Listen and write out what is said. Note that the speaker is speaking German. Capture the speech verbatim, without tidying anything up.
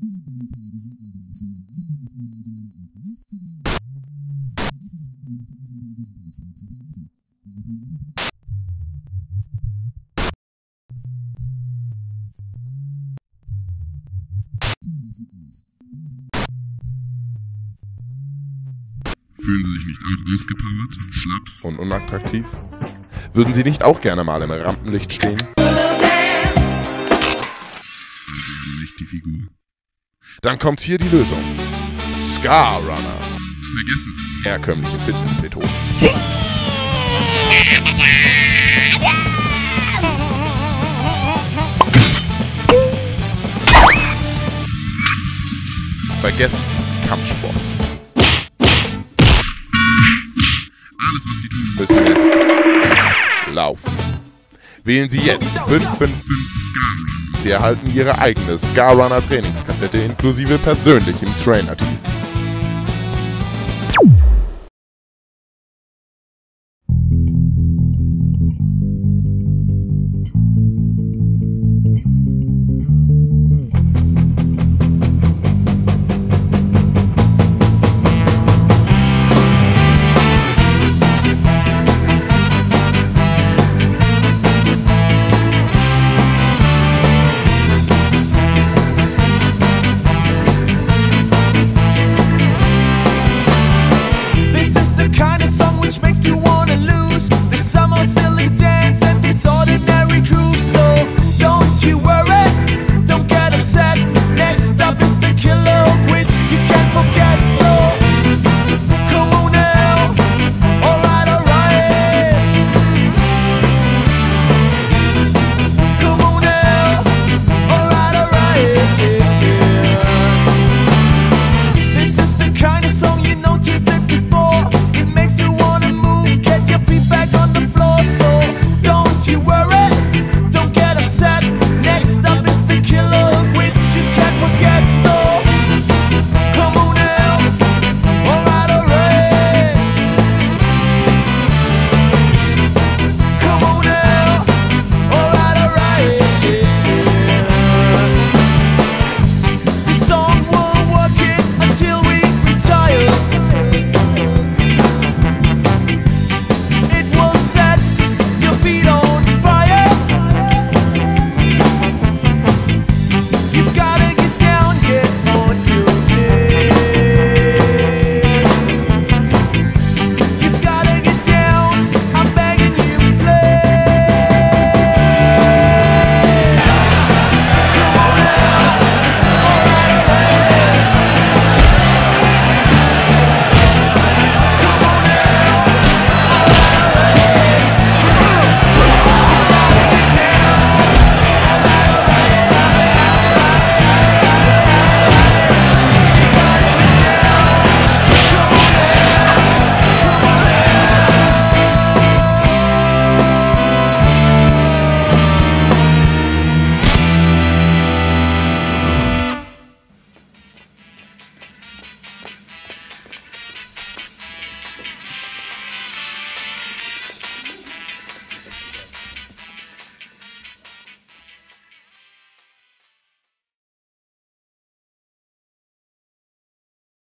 Fühlen Sie sich nicht auch ausgepowert, schlapp und unattraktiv? Würden Sie nicht auch gerne mal im Rampenlicht stehen? Also nicht die Figur. Dann kommt hier die Lösung. Scar Runner. Vergessen Sie. Herkömmliche Fitnessmethoden. Vergessen Sie Kampfsport. Alles, was Sie tun Müssen jetzt laufen. Wählen Sie jetzt fünf fünf fünf Scar. Sie erhalten Ihre eigene Scar Runner Trainingskassette inklusive persönlichem Trainer-Team.